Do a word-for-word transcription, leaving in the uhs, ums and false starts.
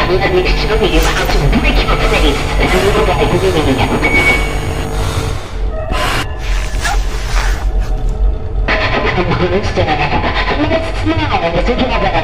Let me show you how to break your face little by little. Monster, let's smile together.